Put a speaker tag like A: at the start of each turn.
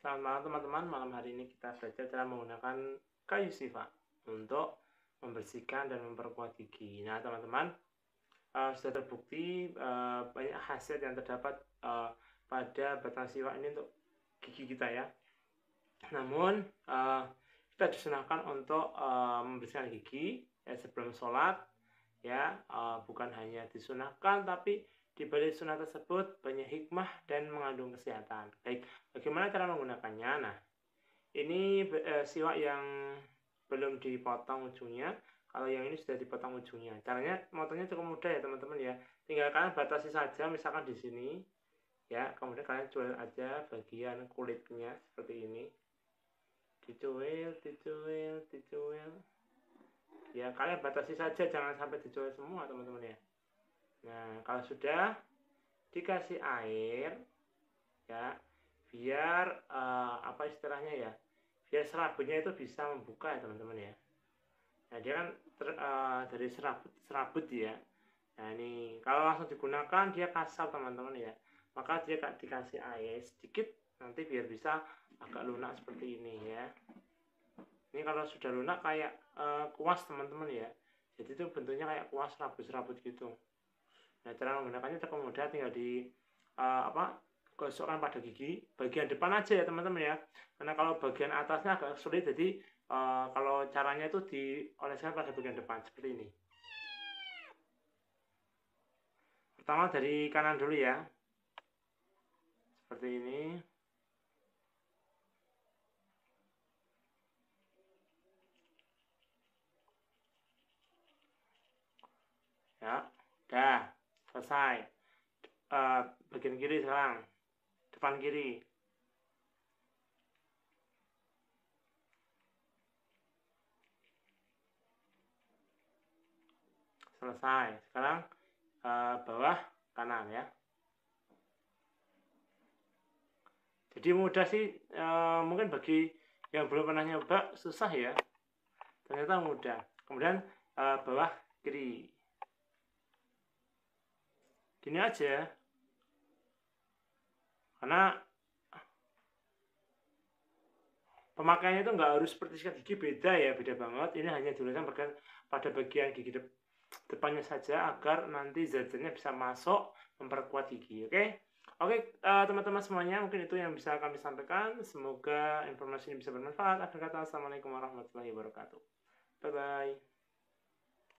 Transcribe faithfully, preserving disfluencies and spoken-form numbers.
A: Selamat malam teman-teman, malam hari ini kita belajar cara menggunakan kayu sifa untuk membersihkan dan memperkuat gigi. Nah teman-teman, uh, sudah terbukti uh, banyak khasiat yang terdapat uh, pada batang sifa ini untuk gigi kita ya. Namun uh, kita disunahkan untuk uh, membersihkan gigi ya, sebelum sholat ya, uh, bukan hanya disunahkan tapi di balik sunnah tersebut banyak hikmah dan mengandung kesehatan. Baik, bagaimana cara menggunakannya? Nah, ini e, siwak yang belum dipotong ujungnya. Kalau yang ini sudah dipotong ujungnya. Caranya motongnya cukup mudah ya teman-teman ya. Tinggal kalian batasi saja, misalkan di sini, ya. Kemudian kalian cuil aja bagian kulitnya seperti ini. Dicuil, dicuil, dicuil. Ya, kalian batasi saja, jangan sampai dicuil semua teman-teman ya. Nah, kalau sudah dikasih air, ya, biar uh, apa istilahnya ya, biar serabutnya itu bisa membuka ya teman-teman ya. Nah, dia kan ter, uh, dari serabut serabut ya. Nah, ini kalau langsung digunakan dia kasar teman-teman ya. Maka dia dikasih air sedikit, nanti biar bisa agak lunak seperti ini ya. Ini kalau sudah lunak kayak uh, kuas teman-teman ya. Jadi itu bentuknya kayak kuas serabut-serabut gitu. Nah, cara menggunakannya cukup mudah, tinggal di uh, apa gosokkan pada gigi bagian depan aja ya teman-teman ya. Karena kalau bagian atasnya agak sulit, jadi uh, kalau caranya itu dioleskan pada bagian depan seperti ini. Pertama dari kanan dulu ya, seperti ini. Ya, udah selesai. Uh, bagian kiri sekarang, depan kiri. Selesai. Sekarang uh, bawah kanan ya. Jadi mudah sih, uh, mungkin bagi yang belum pernah nyoba susah ya. Ternyata mudah. Kemudian uh, bawah kiri. Gini aja. Karena pemakaiannya itu nggak harus seperti sikat gigi, beda ya, beda banget. Ini hanya dioleskan pada bagian gigi depannya saja agar nanti zat-zatnya bisa masuk memperkuat gigi. Oke, okay? Oke okay, uh, teman-teman semuanya, mungkin itu yang bisa kami sampaikan. Semoga informasi ini bisa bermanfaat. Akhir kata, assalamualaikum warahmatullahi wabarakatuh. Bye bye.